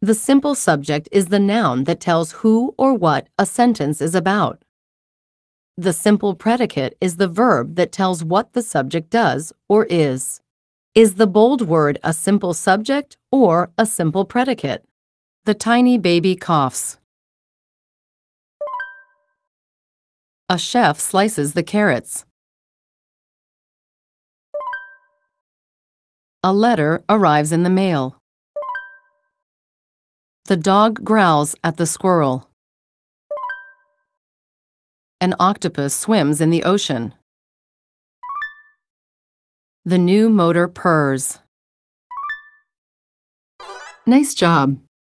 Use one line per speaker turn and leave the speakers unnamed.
The simple subject is the noun that tells who or what a sentence is about. The simple predicate is the verb that tells what the subject does or is. Is the bold word a simple subject or a simple predicate? The tiny baby coughs. A chef slices the carrots. A letter arrives in the mail. The dog growls at the squirrel. An octopus swims in the ocean. The new motor purrs. Nice job!